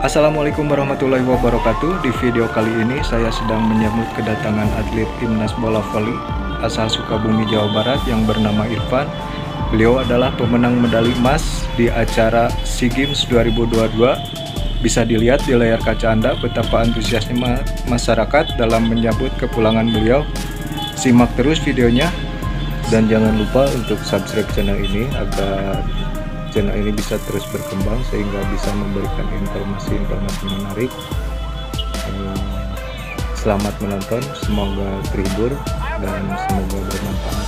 Assalamualaikum warahmatullahi wabarakatuh. Di video kali ini saya sedang menyambut kedatangan atlet timnas bola voli asal Sukabumi, Jawa Barat yang bernama Irfan. Beliau adalah pemenang medali emas di acara SEA Games 2022. Bisa dilihat di layar kaca Anda betapa antusiasnya masyarakat dalam menyambut kepulangan beliau. Simak terus videonya dan jangan lupa untuk subscribe channel ini agar channel ini bisa terus berkembang sehingga bisa memberikan informasi-informasi menarik. Selamat menonton, semoga terhibur dan semoga bermanfaat.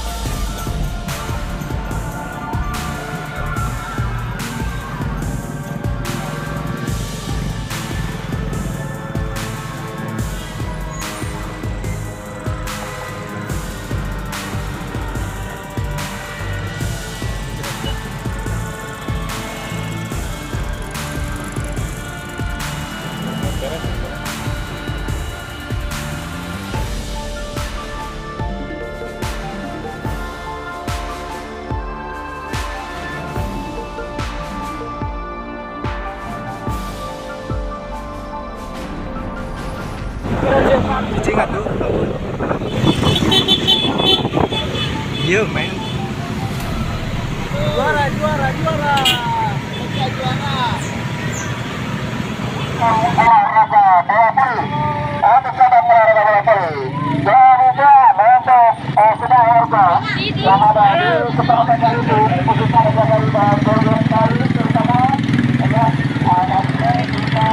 Cici nggak tuh? Iya men. Juara. Yang ada di kepercayaan itu khususnya dari Golden Kali terutama anaknya kita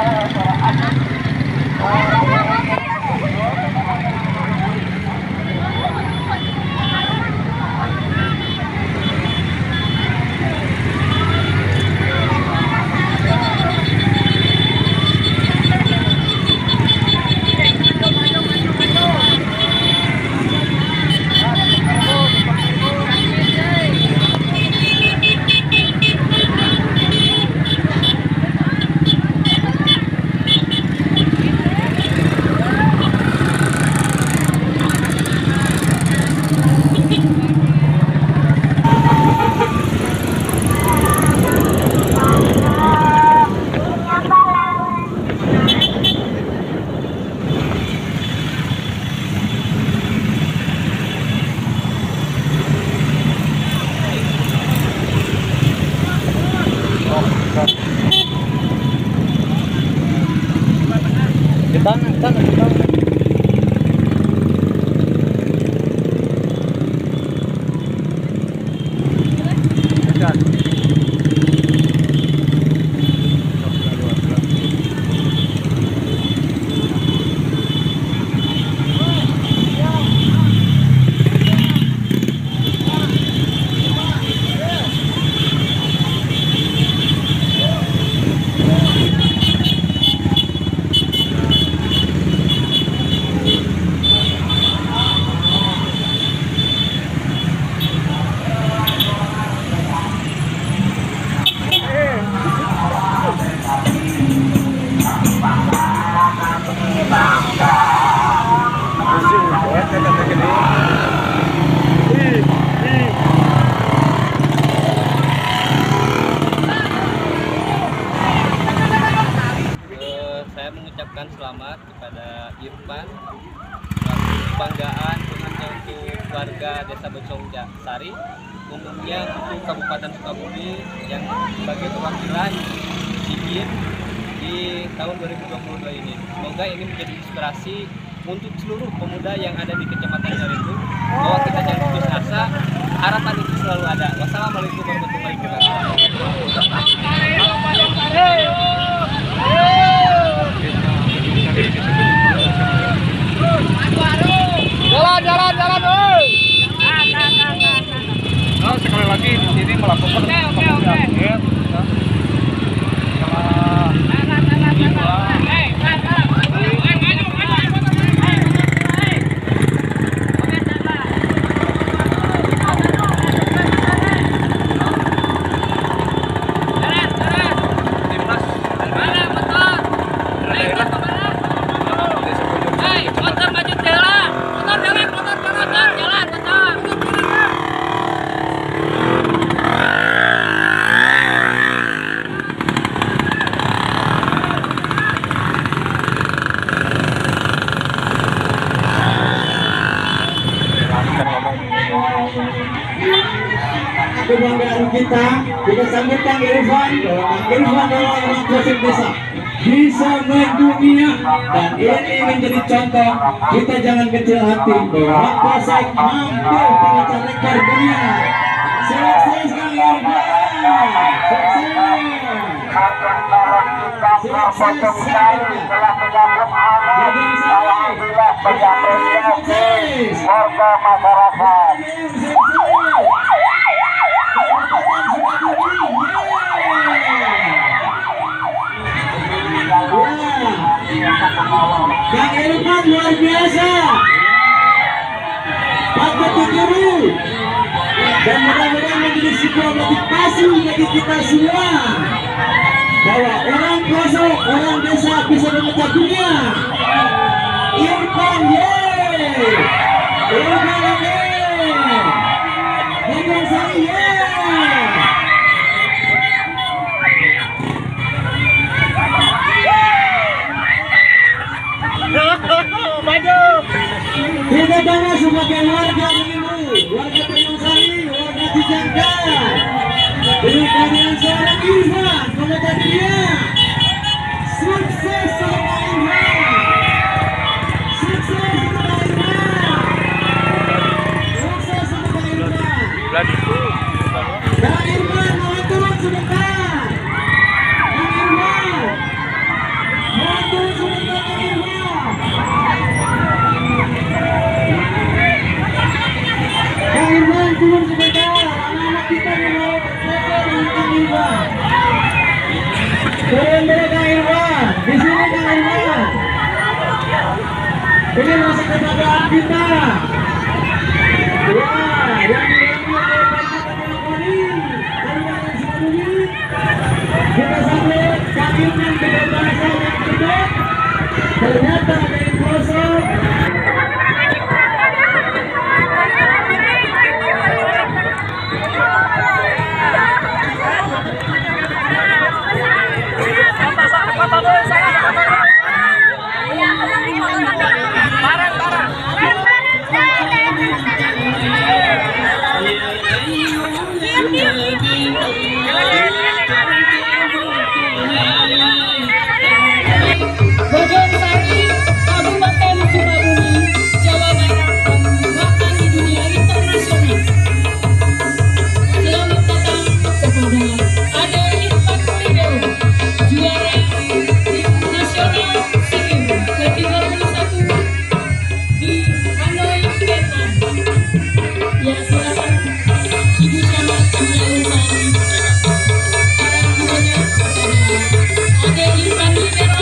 mengucapkan selamat kepada Irfan, kebanggaan khususnya untuk warga Desa Bojong Sari, umumnya untuk Kabupaten Sukabumi yang sebagai perwakilan SEA Games di tahun 2022 ini. Semoga ini menjadi inspirasi untuk seluruh pemuda yang ada di Kecamatan Saribu bahwa kita jangan putus asa, harapan itu selalu ada. Wassalamualaikum warahmatullahi wabarakatuh. Jalan. Nah, sekali lagi di sini melakukan Oke. timnas Kita sambut Kang Irfan. Kang Irfan adalah orang konsep desa, bisa mendunia, dan ini menjadi contoh. Kita jangan kecil hati, orang konsep mampu memecah rekor dunia. Sukses Kang Irfan, sukses. Warga masyarakat. Kang Irfan luar biasa, patut ditiru dan mudah-mudahan menjadi sebuah motivasi bagi kita semua bahwa orang Poso, orang desa bisa memecah dunia. Irfan yeay, Irfan yeay, Irfan Sari yeay. Kita bangga sebagai warga ini, warga Tanjungsari, warga Cijangka, dengan kehadiran seorang Irfan memecah dunia. Sukses seorang Irfan, sukses seorang Irfan, sukses seorang Irfan. Kang Irfan mohon turun sebentar. Kang Irfan mohon turun sebentar. Kang Irfan. Kang Irfan turun sebentar, anak-anak kita mau foto dengan Kang Irfan. Turun dulu Kang Irfan, di sini Kang Irfan. Ini masa kebanggaan kita. Wah, yang diambil oleh Pak Koni, Kabupaten Sukabumi. Kita sambut Kang Irfan dengan bahasa yang berbeda. Ternyata dari Poso. Bojongsari, Kabupaten Sukabumi, Jawa Barat, bahkan di dunia internasional. Selamat datang kepada Ade Irfan Libero, juara tim nasional SEA ke-31 di Hanoi, Vietnam. Ya, silakan Ibu Camat Tanjungsari. Ade Irfan Libero.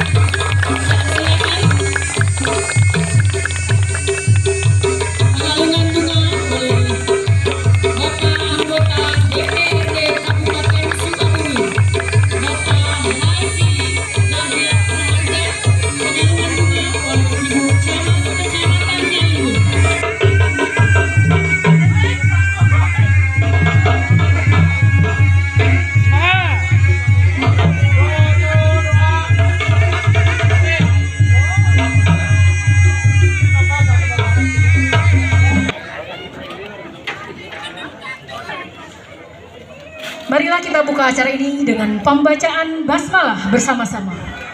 Marilah kita buka acara ini dengan pembacaan basmalah bersama-sama.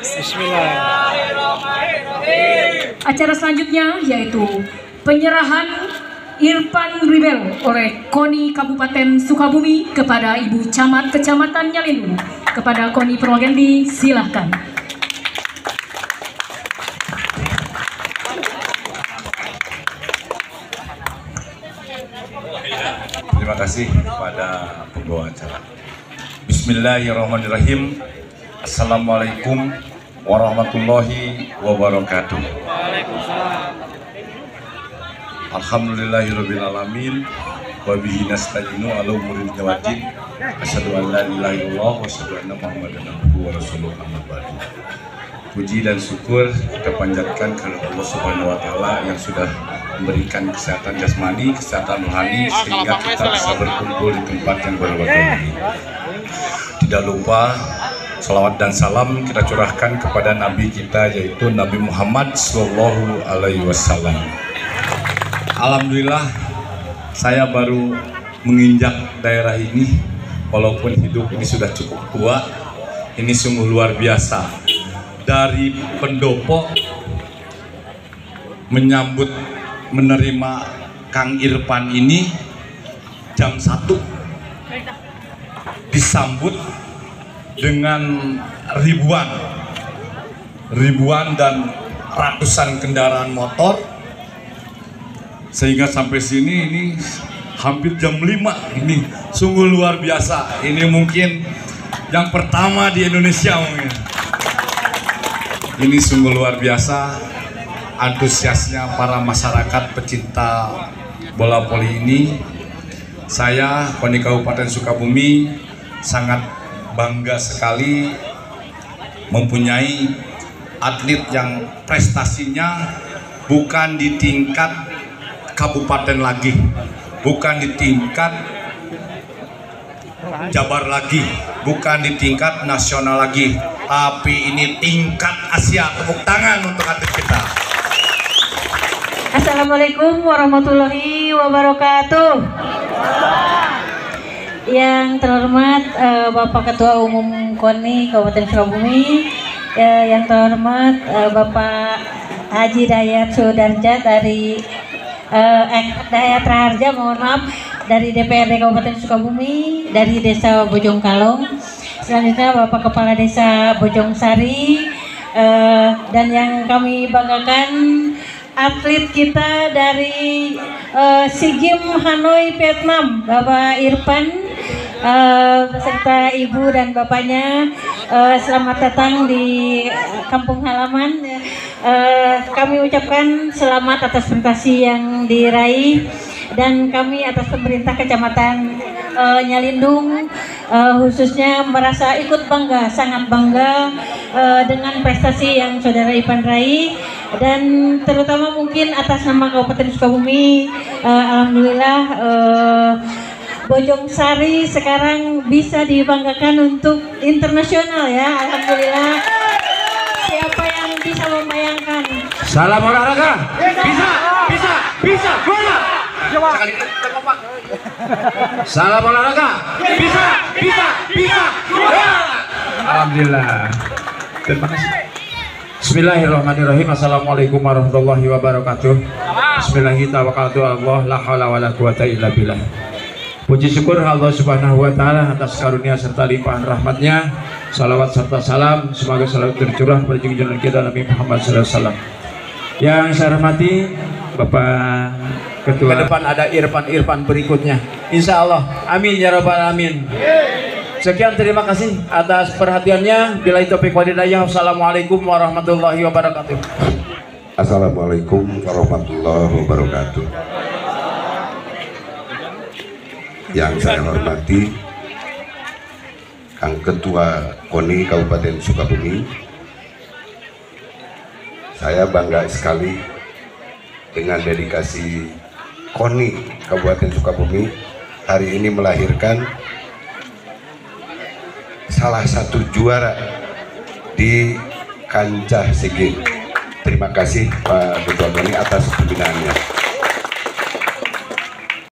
Bismillahirrahmanirrahim. Acara selanjutnya yaitu penyerahan Irfan Libero oleh KONI Kabupaten Sukabumi kepada Ibu Camat Kecamatan Nyalindung. Kepada KONI Purwogendi, silahkan. Terima kasih kepada pembawa acara. Bismillahirrahmanirrahim. Assalamualaikum warahmatullahi wabarakatuh. Alhamdulillahirabbil alamin wa bihi nasta'inu ala umuri dunya. Asyhadu an la ilaha illallah wa asyhadu anna Muhammadan abduhu wa rasuluhu amma ba'du. Puji dan syukur kita panjatkan kepada Allah Subhanahu wa taala yang sudah memberikan kesehatan jasmani, kesehatan rohani sehingga kita bisa berkumpul di tempat yang berbahagia ini. Tidak lupa salawat dan salam kita curahkan kepada Nabi kita yaitu Nabi Muhammad Sallallahu Alaihi Wasallam. Alhamdulillah saya baru menginjak daerah ini walaupun hidup ini sudah cukup tua, ini sungguh luar biasa. Dari pendopo menerima Kang Irfan ini jam 1, disambut dengan ribuan dan ratusan kendaraan motor, sehingga sampai sini ini hampir jam 5. Ini sungguh luar biasa. Ini mungkin yang pertama di Indonesia mungkin. Ini sungguh luar biasa antusiasnya para masyarakat pecinta bola voli ini. Saya, KONI Kabupaten Sukabumi, sangat bangga sekali mempunyai atlet yang prestasinya bukan di tingkat kabupaten lagi, bukan di tingkat Jabar lagi, bukan di tingkat nasional lagi, tapi ini tingkat Asia. Tepuk tangan untuk atlet kita. Assalamualaikum warahmatullahi wabarakatuh. Yang terhormat Bapak Ketua Umum KONI Kabupaten Sukabumi, yang terhormat Bapak Haji Dayat Sudarja dari Dayat Raharja, mohon maaf, dari DPRD Kabupaten Sukabumi, dari Desa Bojongkalong. Selanjutnya Bapak Kepala Desa Bojongsari, dan yang kami banggakan atlet kita dari SEA Games Hanoi Vietnam, Bapak Irfan beserta ibu dan bapaknya. Selamat datang di kampung halaman. Kami ucapkan selamat atas prestasi yang diraih, dan kami atas pemerintah Kecamatan Nyalindung khususnya merasa ikut bangga, sangat bangga dengan prestasi yang saudara Irfan raih, dan terutama mungkin atas nama Kabupaten Sukabumi. Alhamdulillah Bojongsari sekarang bisa dibanggakan untuk internasional ya, alhamdulillah. Siapa yang bisa membayangkan? Salam olahraga. Bisa. Bola. Salam olahraga. Bisa. Bola. Alhamdulillah. Terima kasih. Bismillahirrahmanirrahim. Assalamualaikum warahmatullahi wabarakatuh. Bismillahirrahmanirrahim. La haula wala quwata illa billah. Puji syukur Allah Subhanahu wa Ta'ala atas karunia serta limpahan rahmatnya. Salawat serta salam semoga selalu tercurah pada junjungan kita Nabi Muhammad SAW. Yang saya hormati Bapak Ketua. Ke depan ada Irfan berikutnya, insya Allah. Amin ya rabbal alamin. Sekian, terima kasih atas perhatiannya. Billahi taufiq wal hidayah. Assalamualaikum warahmatullahi wabarakatuh. Assalamualaikum warahmatullahi wabarakatuh. Yang saya hormati Kang Ketua KONI Kabupaten Sukabumi, saya bangga sekali dengan dedikasi KONI Kabupaten Sukabumi hari ini melahirkan salah satu juara di kancah SEA Games. Terima kasih Pak Ketua KONI atas pembinaannya.